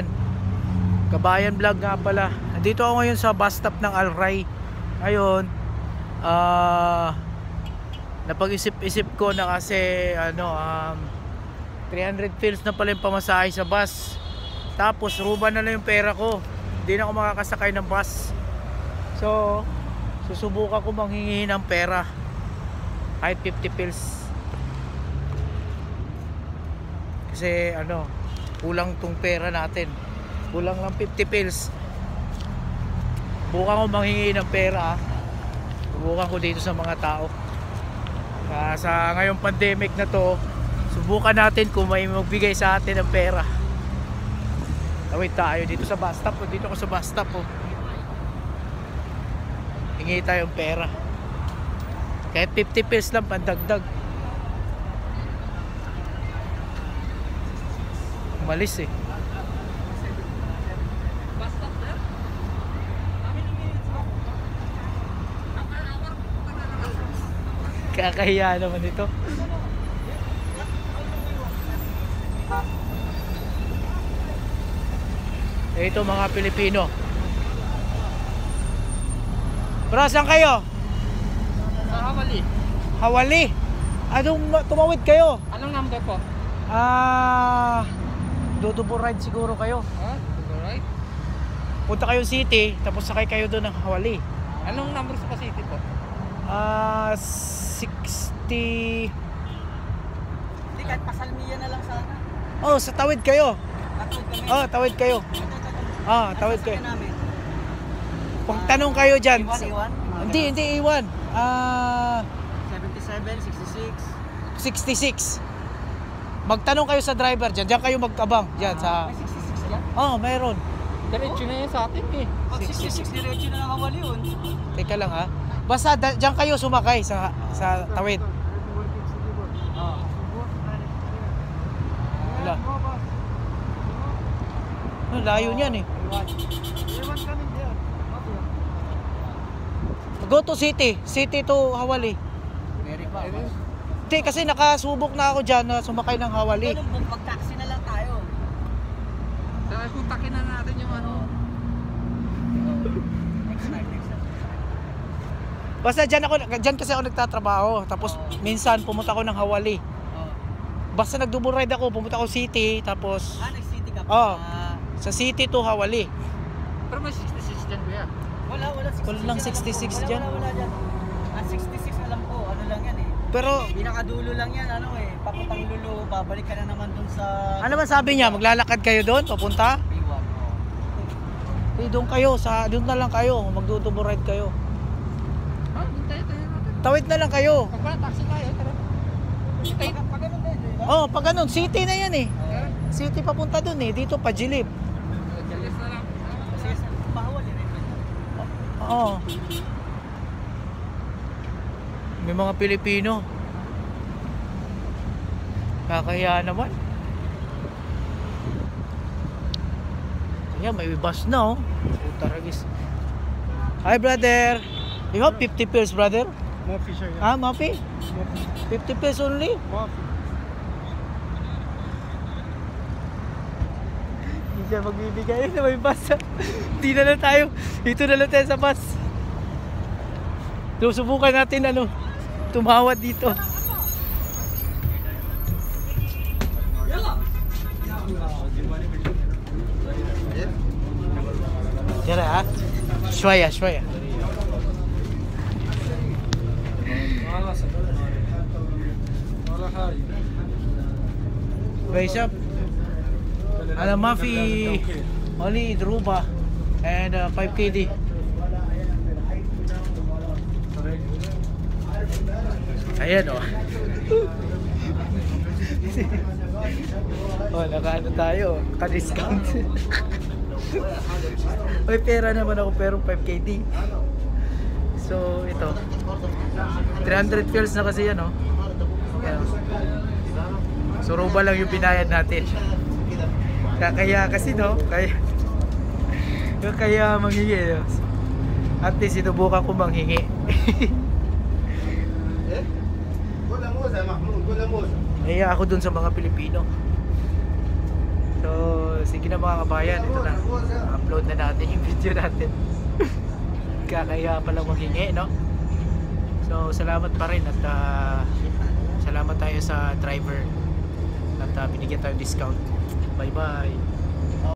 kabayan. Kabayan vlog nga pala. Nandito ako ngayon sa bus stop ng Alray. Ngayon, napag-isip-isip ko na kasi 300 pills na pala yung pamasahe sa bus. Tapos ruba na lang yung pera ko. Hindi na ako makakasakay ng bus. So, susubukan ko manghingi ng pera. Kahit 50 pills. Kasi kulang tong pera natin. Kulang lang 50 pills. Subukan ko manghingi ng pera. Subukan ko dito sa mga tao. Sa ngayong pandemic na to, subukan natin kung may magbigay sa atin ng pera. Wait tayo dito sa bus stop. Dito ako sa bus stop. Hingi tayong pera. Kahit 50 pesos lang pandagdag. Umalis eh. Kakahiya naman ito. Ito mga Pilipino. Bro, saan kayo? Sa Hawali. Hawali? Tumawid kayo? Anong number po? Dodobo ride siguro kayo. Dodobo ride? Punta kayo city, tapos sakay kayo doon ng Hawali. Anong number sa city po? 60. Hindi, kahit pasalmiya na lang sana. Oh, sa tawid kayo. Tawid kami. Oh, tawid kayo. Tawid kayo. Pagtanong kayo dyan. Iwan? Hindi iwan. 77, 66. 66. Magtanong kayo sa driver dyan. Diyan kayo magkabang. Dyan sa... May 66 yan? Meron. Diretso na yan sa atin eh. 66 diretso na lang Hawali yun. Teka lang ha. Basta dyan kayo sumakay sa tawid. Wala. Layo niyan eh. Go to city. City to Hawali. Very far. Hindi, kasi nakasubok na ako dyan na sumakay ng Hawali. Pag-taxi na lang tayo. Saka kutakin na natin yung Next time. Basta dyan kasi ako nagtatrabaho. Tapos minsan pumunta ako ng Hawali. Basta nag-double ride ako, pumunta ako city. Tapos nag-city ka pa? sa city to Hawali. Pero may 66 dyan kuya. Wala 66. Wala lang 66 dyan. Wala dyan. Ang 66 alam ko, ano lang yan eh. Pero pinakadulo lang yan, papuntang Lulo, babalik ka na naman dun sa... ano man sabi niya, maglalakad kayo doon, papunta? P1, Doon kayo, doon na lang kayo, magdo-double ride kayo. Doon tayo natin. Tawid na lang kayo. Taxi tayo, tara. Pag ganun din, di ba? Pag ganun, city na yan eh. City papunta doon eh, dito pa Jilib. Jalis na lang. Kasi bawal eh. May mga Pilipino. Kakahiya naman. Ayan, may bus na Taragis. Hi brother. You have 50 pills brother? Mofi siya. Mofi? 50 pills only? Mofi. Hindi siya magbibigay na may bus. Hindi na lang tayo. Dito na lang tayo sa bus. So, subukan natin tumawad dito. Tira Shwaya. Raise up. Mafi only Druba and 5 KD. Ayan nakaano tayo, ka-discount. May pera naman ako pero 5 KD. So ito 300 pills na kasi yan So ruba lang yung binayad natin. Kaya kasi kaya manghingi. At least sinubukan ko manghingi. Naiya ako dun sa mga Pilipino. So sige na mga kabayan, ito na. Upload na natin yung video natin. Kakaya palang maghingi, no? So, salamat pa rin at salamat tayo sa driver at binigyan tayo discount. Bye bye.